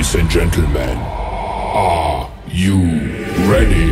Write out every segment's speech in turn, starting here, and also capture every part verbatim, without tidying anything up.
Ladies and gentlemen, are you ready?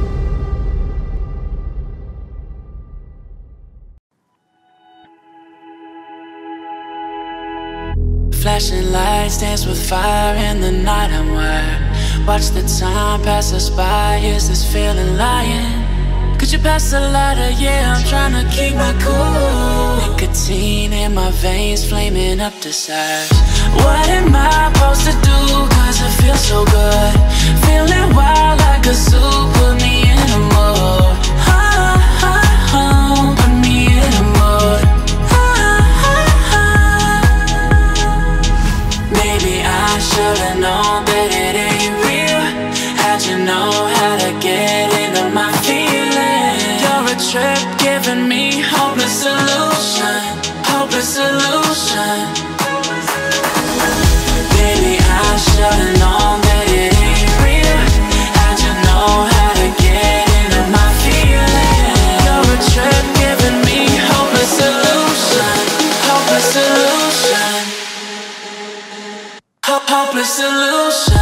Flashing lights dance with fire in the night. I'm wired. Watch the time pass us by. Is this feeling lying? Could you pass the lighter? Yeah, I'm trying to keep my cool. Nicotine in my veins, flaming up desires. What am I supposed to do? Cause it feels so good. Feeling wild like a zoo. Put me in a mood. Oh, oh, oh, put me in a mood. Oh, oh, oh. Maybe I should've known that it ain't real. How'd you know how to get into my feelings? You're a trip giving me hopeless solution. Hopeless solution. Baby, I should've known that it ain't real. How'd you know how to get into my feelings? You're a trip giving me hopeless solution. Hopeless solution. Hopeless solution.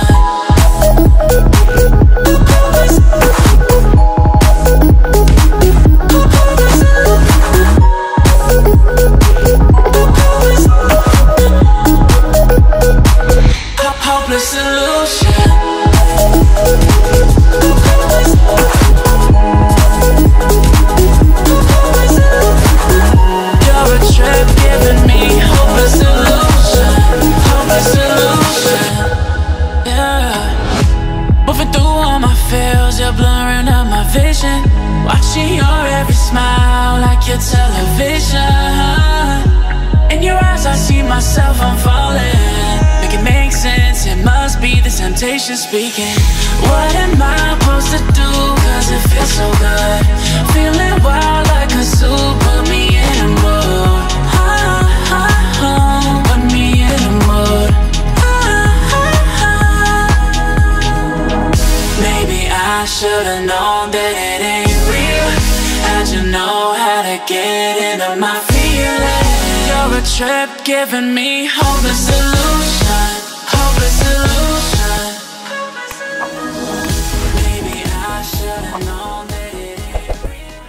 Hopeless solution. You're a trip giving me hopeless solution. Hopeless solution. Yeah. Moving through all my feels, you're blurring out my vision. Watching your every smile like your television. In your eyes I see myself, I'm falling. Make it make sense, it must be the temptation speaking. What am I supposed to do? Cause it feels so good. Feeling wild like a zoo. Put me in a mood. Oh, oh, oh. Put me in a mood. Oh, oh, oh. Maybe I should've known that it ain't real. How'd you know how to get into my feelings? You're a trip giving me hopeless solution. Hopeless solution.